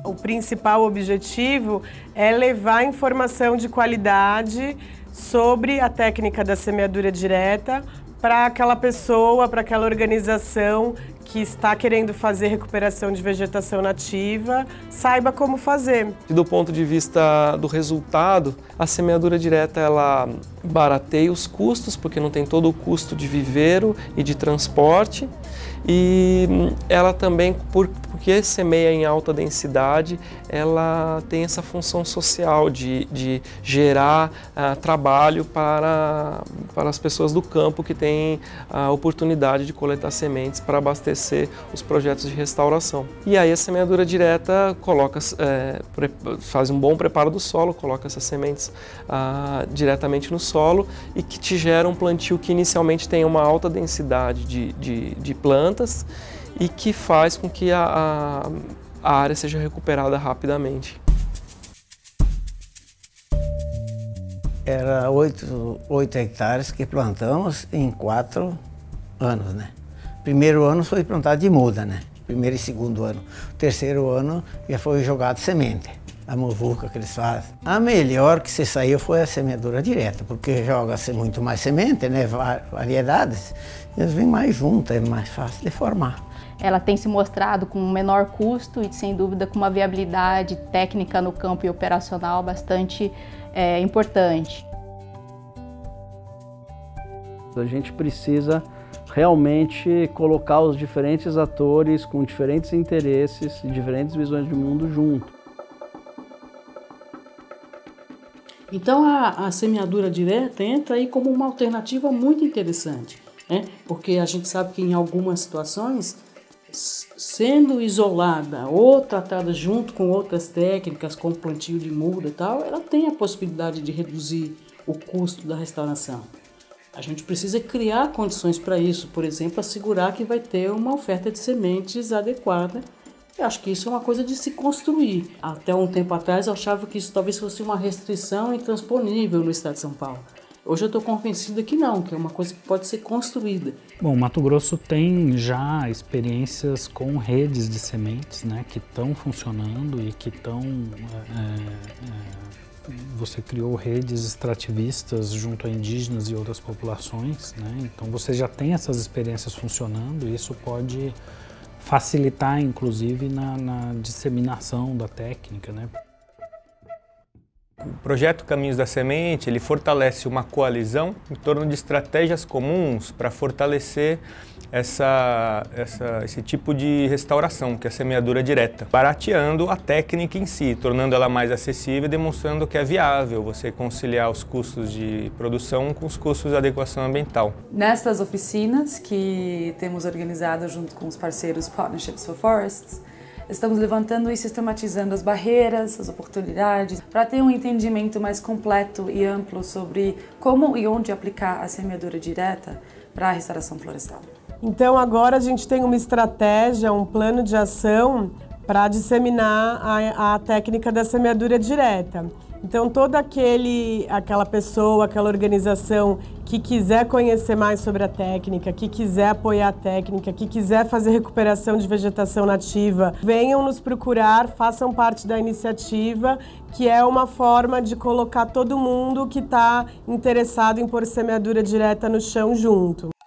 O principal objetivo é levar informação de qualidade sobre a técnica da semeadura direta para aquela pessoa, para aquela organização que está querendo fazer recuperação de vegetação nativa, saiba como fazer. Do ponto de vista do resultado, a semeadura direta ela barateia os custos, porque não tem todo o custo de viveiro e de transporte, e ela também, porque semeia em alta densidade, ela tem essa função social de gerar trabalho para as pessoas do campo que têm a oportunidade de coletar sementes para abastecer os projetos de restauração. E aí a semeadura direta faz um bom preparo do solo, coloca essas sementes diretamente no solo e que te gera um plantio que inicialmente tem uma alta densidade de plantas e que faz com que a área seja recuperada rapidamente. Era 8 hectares que plantamos em 4 anos, né? Primeiro ano foi plantado de muda, né? Primeiro e segundo ano. Terceiro ano já foi jogado semente, a muvuca que eles fazem. A melhor que se saiu foi a semeadura direta, porque joga-se muito mais semente, né? Variedades, e eles vêm mais juntas, é mais fácil de formar. Ela tem se mostrado com um menor custo e, sem dúvida, com uma viabilidade técnica no campo e operacional bastante importante. A gente precisa realmente colocar os diferentes atores com diferentes interesses e diferentes visões de mundo junto. Então a semeadura direta entra aí como uma alternativa muito interessante, né? Porque a gente sabe que em algumas situações, sendo isolada ou tratada junto com outras técnicas, como plantio de muda e tal, ela tem a possibilidade de reduzir o custo da restauração. A gente precisa criar condições para isso, por exemplo, assegurar que vai ter uma oferta de sementes adequada. Eu acho que isso é uma coisa de se construir. Até um tempo atrás eu achava que isso talvez fosse uma restrição intransponível no estado de São Paulo. Hoje eu estou convencida que não, que é uma coisa que pode ser construída. Bom, Mato Grosso tem já experiências com redes de sementes, né, que estão funcionando e que estão... Você criou redes extrativistas junto a indígenas e outras populações, né? Então você já tem essas experiências funcionando e isso pode facilitar, inclusive, na disseminação da técnica, né? O projeto Caminhos da Semente, ele fortalece uma coalizão em torno de estratégias comuns para fortalecer esse tipo de restauração, que é a semeadura direta, barateando a técnica em si, tornando ela mais acessível e demonstrando que é viável você conciliar os custos de produção com os custos de adequação ambiental. Nestas oficinas que temos organizado junto com os parceiros Partnerships for Forests, estamos levantando e sistematizando as barreiras, as oportunidades, para ter um entendimento mais completo e amplo sobre como e onde aplicar a semeadura direta para a restauração florestal. Então agora a gente tem uma estratégia, um plano de ação para disseminar a técnica da semeadura direta. Então toda aquela pessoa, aquela organização que quiser conhecer mais sobre a técnica, que quiser apoiar a técnica, que quiser fazer recuperação de vegetação nativa, venham nos procurar, façam parte da iniciativa, que é uma forma de colocar todo mundo que está interessado em pôr semeadura direta no chão junto.